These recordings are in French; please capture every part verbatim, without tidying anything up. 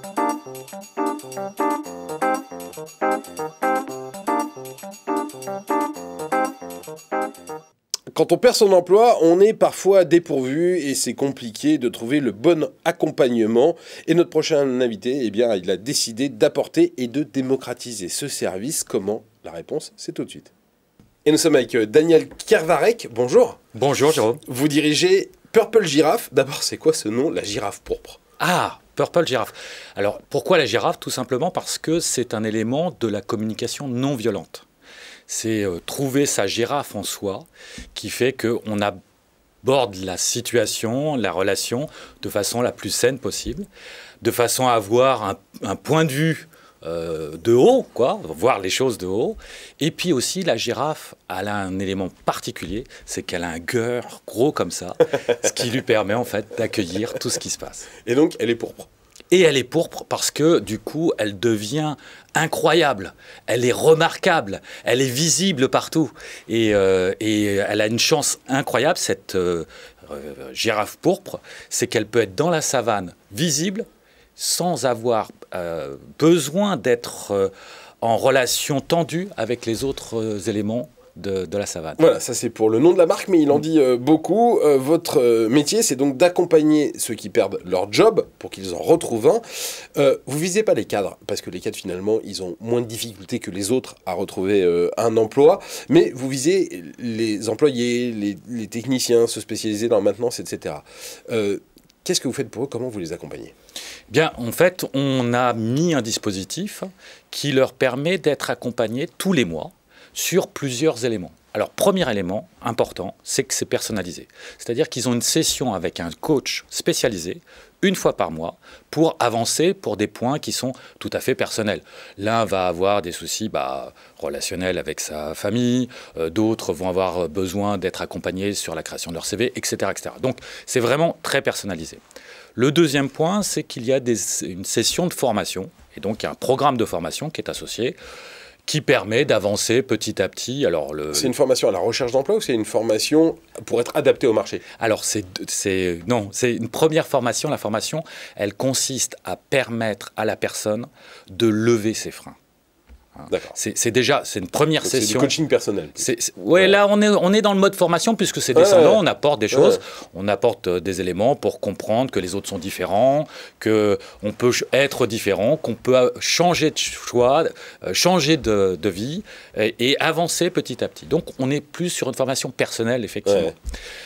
Quand on perd son emploi, on est parfois dépourvu et c'est compliqué de trouver le bon accompagnement. Et notre prochain invité, eh bien, il a décidé d'apporter et de démocratiser ce service. Comment? La réponse, c'est tout de suite. Et nous sommes avec Daniel Kervarek. Bonjour. Bonjour Jérôme. Vous dirigez Purple Giraffe. D'abord, c'est quoi ce nom, la girafe pourpre? Ah, Purple Giraffe. Alors, pourquoi la girafe? Tout simplement parce que c'est un élément de la communication non violente. C'est euh, trouver sa girafe en soi qui fait qu'on aborde la situation, la relation de façon la plus saine possible, de façon à avoir un, un point de vue euh, de haut, quoi, voir les choses de haut. Et puis aussi, la girafe, elle a un élément particulier, c'est qu'elle a un cœur gros comme ça, ce qui lui permet en fait d'accueillir tout ce qui se passe. Et donc, elle est pourpre. Et elle est pourpre parce que, du coup, elle devient incroyable. Elle est remarquable. Elle est visible partout. Et, euh, et elle a une chance incroyable, cette euh, euh, girafe pourpre, c'est qu'elle peut être dans la savane, visible, sans avoir euh, besoin d'être euh, en relation tendue avec les autres euh, éléments De, de la savane. Voilà, ça c'est pour le nom de la marque, mais il en dit euh, beaucoup. Euh, votre euh, métier, c'est donc d'accompagner ceux qui perdent leur job pour qu'ils en retrouvent un. Euh, vous visez pas les cadres, parce que les cadres, finalement, ils ont moins de difficultés que les autres à retrouver euh, un emploi, mais vous visez les employés, les, les techniciens, ceux spécialisés dans la maintenance, et cetera. Euh, Qu'est-ce que vous faites pour eux? Comment vous les accompagnez? Bien, en fait, on a mis un dispositif qui leur permet d'être accompagnés tous les mois sur plusieurs éléments. Alors, premier élément important, c'est que c'est personnalisé. C'est-à-dire qu'ils ont une session avec un coach spécialisé, une fois par mois, pour avancer pour des points qui sont tout à fait personnels. L'un va avoir des soucis bah, relationnels avec sa famille, euh, d'autres vont avoir besoin d'être accompagnés sur la création de leur C V, et cetera, et cetera. Donc, c'est vraiment très personnalisé. Le deuxième point, c'est qu'il y a des, une session de formation, et donc il y a un programme de formation qui est associé, qui permet d'avancer petit à petit. Alors le... C'est une formation à la recherche d'emploi ou c'est une formation pour être adaptée au marché? Alors, c'est, c'est, non, c'est une première formation. La formation, elle consiste à permettre à la personne de lever ses freins. D'accord. C'est, c'est déjà c'est une première Donc session. C'est du coaching personnel. C'est, c'est, ouais, ouais, là, on est, on est dans le mode formation puisque c'est descendant. Ouais, ouais. On apporte des choses. Ouais. On apporte des éléments pour comprendre que les autres sont différents, qu'on peut être différent, qu'on peut changer de choix, changer de, de vie et, et avancer petit à petit. Donc, on est plus sur une formation personnelle, effectivement. Ouais.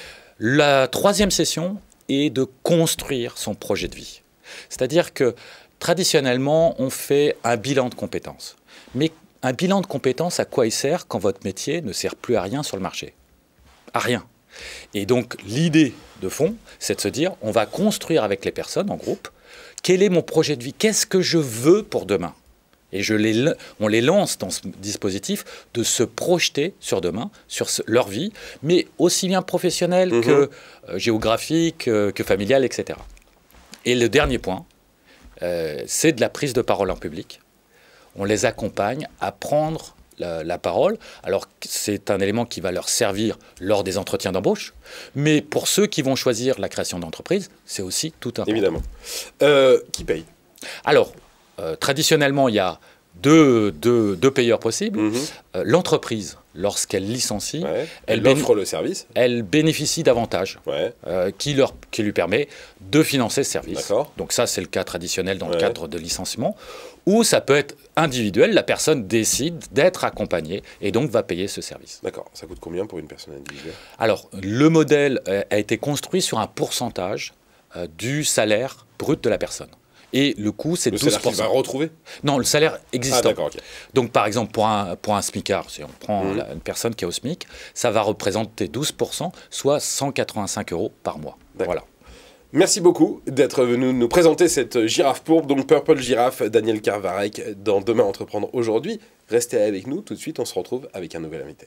La troisième session est de construire son projet de vie. C'est-à-dire que, traditionnellement, on fait un bilan de compétences. Mais un bilan de compétences, à quoi il sert quand votre métier ne sert plus à rien sur le marché? À rien. Et donc, l'idée de fond, c'est de se dire, on va construire avec les personnes en groupe, quel est mon projet de vie? Qu'est-ce que je veux pour demain? Et je les, on les lance dans ce dispositif de se projeter sur demain, sur leur vie, mais aussi bien professionnelle mmh. que euh, géographique, euh, que familiale, et cetera. Et le dernier point, euh, c'est de la prise de parole en public. On les accompagne à prendre la, la parole. Alors, c'est un élément qui va leur servir lors des entretiens d'embauche. Mais pour ceux qui vont choisir la création d'entreprise, c'est aussi tout important. Évidemment. Euh, qui paye? Alors, euh, traditionnellement, il y a deux, deux, deux payeurs possibles. Mmh. Euh, l'entreprise, lorsqu'elle licencie, ouais. elle, elle offre le service. Elle bénéficie d'avantages ouais. euh, qui, leur, qui lui permet de financer ce service. D'accord. Donc ça, c'est le cas traditionnel dans ouais. le cadre de licenciement. Ou ça peut être individuel, la personne décide d'être accompagnée et donc va payer ce service. D'accord. Ça coûte combien pour une personne individuelle? Alors, le modèle a été construit sur un pourcentage euh, du salaire brut de la personne. Et le coût, c'est douze pour cent. Le salaire qu'il va retrouver? Non, le salaire existant. Ah, d'accord, okay. Donc, par exemple, pour un, pour un SMICard, si on prend mmh. la, une personne qui est au SMIC, ça va représenter douze pour cent, soit cent quatre-vingt-cinq euros par mois. Voilà. Merci beaucoup d'être venu nous présenter cette girafe pourpre, donc Purple Giraffe, Daniel Kervarek, dans Demain Entreprendre aujourd'hui. Restez avec nous, tout de suite, on se retrouve avec un nouvel invité.